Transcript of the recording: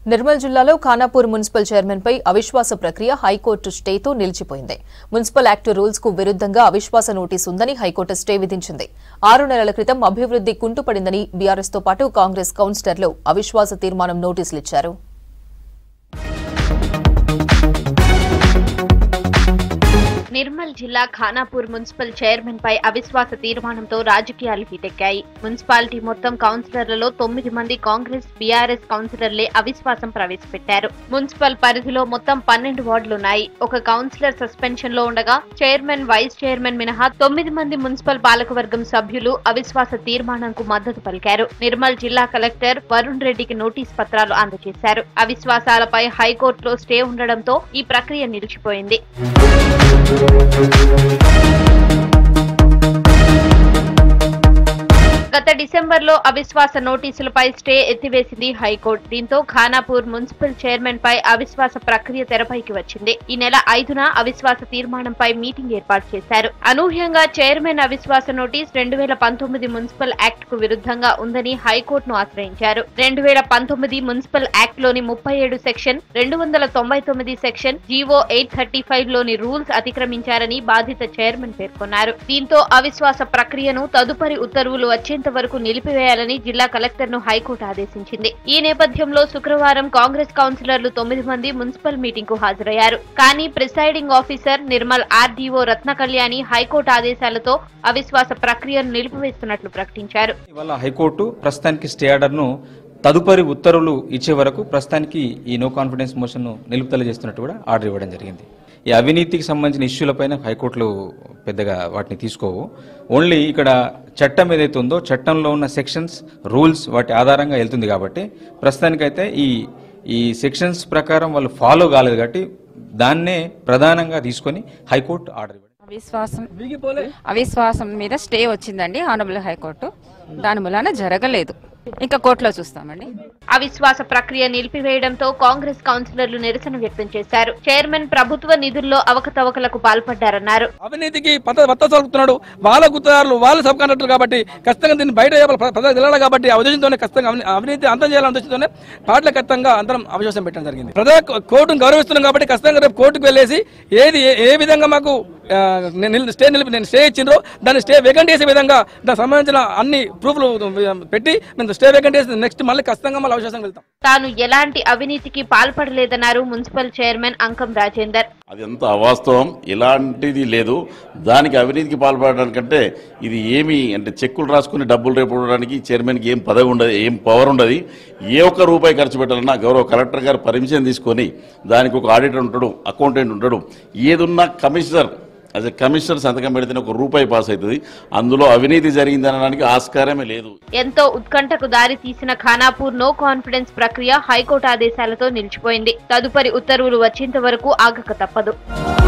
నిర్మల్ జిల్లాలో Khanapur municipal chairman పై అవిశ్వాస ప్రక్రియ హైకోర్టు స్టేతో నిలిచిపోయింది. మున్సిపల్ యాక్ట్ రూల్స్ కు విరుద్ధంగా అవిశ్వాస నోటీసు ఉందని హైకోర్టు స్టే విధించింది. 6 నెలల క్రితం అభివృద్ధి కుంటుపడిందని బీఆర్ఎస్ తో పాటు కాంగ్రెస్ కౌన్సిలర్లు అవిశ్వాస తీర్మానం నోటీసులిచ్చారు. నిర్మల్ జిల్లా ఖానాపూర్ మున్సిపల్ చైర్మన్ పై అవిశ్వాస తీర్మానంతో రాజకీయాలు హీటెక్కాయి. మున్సిపాలిటీ మొత్తం కౌన్సిలర్లలో 9 మంది కాంగ్రెస్ బీఆర్ఎస్ కౌన్సిలర్లే అవిశ్వాసం ప్రవేశపెట్టారు. మున్సిపల్ పరిధిలో మొత్తం 12 వార్డులున్నాయి. ఒక కౌన్సిలర్ సస్పెన్షన్ లో ఉండగా చైర్మన్, వైస్ చైర్మన్ మినహా 9 మంది మున్సిపల్ పాలకవర్గం సభ్యులు అవిశ్వాస తీర్మానంకు మద్దతు పలికారు. నిర్మల్ జిల్లా కలెక్టర్ వరుణ్ రెడ్డికి నోటీస్ పత్రాలు అందజేశారు. అవిశ్వాసాలపై హైకోర్టులో స్టే ఉండడంతో ఈ ప్రక్రియ నిలిచిపోయింది. గత డిసెంబర్లో అవిశ్వాస నోటీసులపై స్టే ఎత్తివేసింది హైకోర్టు. దీంతో ఖానాపూర్ మున్సిపల్ చైర్మన్ పై అవిశ్వాస ప్రక్రియ తెరపైకి వచ్చింది. ఈ నెల 5న అవిశ్వాస తీర్మానంపై మీటింగ్ ఏర్పాటు చేశారు. అనూహ్యంగా చైర్మన్ అవిశ్వాస నోటీస్ 2019 మున్సిపల్ యాక్ట్ కు విరుద్ధంగా ఉందని హైకోర్టును ఆశ్రయించారు. 2019 మున్సిపల్ యాక్ట్ లోని 37 సెక్షన్, 299 సెక్షన్, జీవో 835 లోని రూల్స్ అతిక్రమించారని బాధిత చైర్మన్ పేర్కొన్నారు. దీంతో అవిశ్వాస ప్రక్రియను తదుపరి ఉత్తర్వులు వచ్చే వరకు నిలిపివేయాలని జిల్లా కలెక్టర్ ను హైకోర్టు ఆదేశించింది. ఈ నేపథ్యంలో శుక్రవారం కాంగ్రెస్ కౌన్సిలర్లు 9 మంది మున్సిపల్ మీటింగ్ కు హాజరయ్యారు. కానీ presiding officer Nirmal RDO Ratna Kalyani high court ఆదేశాలతో అవిశ్వాస ప్రక్రియను నిలిపివేస్తున్నట్లు ప్రకటించారు. ఇవాళ హైకోర్టు ప్రస్తుతానికి స్టే ఆర్డర్ ను తదుపరి ఉత్తర్వులు ఇచ్చే వరకు ప్రస్తుతానికి ఈ నో కాన్ఫిడెన్స్ మోషన్ ను నిలుపుదల చేస్తున్నట్టు కూడా ఆర్డర్ ఇవ్వడం జరిగింది. ఈ అవినీతికి సంబంధించిన ఇష్యూలపైన హైకోర్టులు పెద్దగా వాటిని తీసుకోవు. ఓన్లీ ఇక్కడ చట్టం ఏదైతే ఉందో చట్టంలో ఉన్న సెక్షన్స్, రూల్స్ వాటి ఆధారంగా వెళ్తుంది కాబట్టి ప్రస్తుతానికైతే ఈ సెక్షన్స్ ప్రకారం వాళ్ళు ఫాలో కాలేదు కాబట్టి దాన్నే ప్రధానంగా తీసుకొని హైకోర్టు ఆర్డర్ ఇవ్వడం. అవిశ్వాసం మీద స్టే వచ్చిందండి ఆనరబుల్ హైకోర్టు. దాని మూలాన జరగలేదు. ఇంకా కోర్టులో చూస్తామండి. అవిశ్వాస ప్రక్రియ నిలిపివేయడంతో కాంగ్రెస్ కౌన్సిలర్లు నిరసన వ్యక్తం చేశారు. చైర్మన్ ప్రభుత్వ నిధుల్లో అవకతవకలకు పాల్పడ్డారన్నారు. అవినీతికి పత్తాలు వాళ్ళ గుత్తదారులు, వాళ్ళ సబ్ కాంట్రాక్టర్లు కాబట్టి ఖచ్చితంగా దీన్ని బయట ప్రజలకు తెలియాలి కాబట్టి ఆ ఉద్దేశంతోనే ఖచ్చితంగా అవినీతి అంతం చేయాలనే ఉద్దేశంతోనే పార్టీల ఖచ్చితంగా అందరం అవిశ్వాసం పెట్టడం జరిగింది. ప్రజా కోర్టును గౌరవిస్తున్నాం కాబట్టి ఖచ్చితంగా రేపు కోర్టుకు వెళ్ళేసి ఏ విధంగా మాకు స్టే ఇచ్చిండ్రో దాన్ని స్టే వేకెంట్ చేసే విధంగా దానికి సంబంధించిన అన్ని ప్రూఫ్లు పెట్టి మేము స్టే వేకెంట్ చేసి నెక్స్ట్ మళ్ళీ ఖచ్చితంగా మళ్ళీ అవిశ్వాసం వెళ్తాం. తాను ఎలాంటి అవినీతికి పాల్పడలేదన్నారు మున్సిపల్ చైర్మన్ అంకం రాజేందర్. అది ఎంత అవాస్తవం, ఎలాంటిది లేదు. దానికి అవినీతికి పాల్పడడానికంటే ఇది ఏమి అంటే చెక్కులు రాసుకుని డబ్బులు రేపడానికి చైర్మన్కి ఏం పదవి ఉండదు, ఏం పవర్ ఉండదు. ఏ ఒక్క రూపాయి ఖర్చు పెట్టాలన్నా గౌరవ కలెక్టర్ గారు పర్మిషన్ తీసుకొని దానికి ఒక ఆడిటర్ ఉంటాడు, అకౌంటెంట్ ఉంటాడు. ఏదున్నా కమిషనర్ సంతకం పెడితేనే ఒక రూపాయి పాస్ అవుతుంది. అందులో అవినీతి జరిగిందనడానికి ఆస్కారమే లేదు. ఎంతో ఉత్కంఠకు దారి తీసిన ఖానాపూర్ నో కాన్ఫిడెన్స్ ప్రక్రియ హైకోర్టు ఆదేశాలతో నిలిచిపోయింది. తదుపరి ఉత్తర్వులు వచ్చేంత వరకు ఆగక తప్పదు.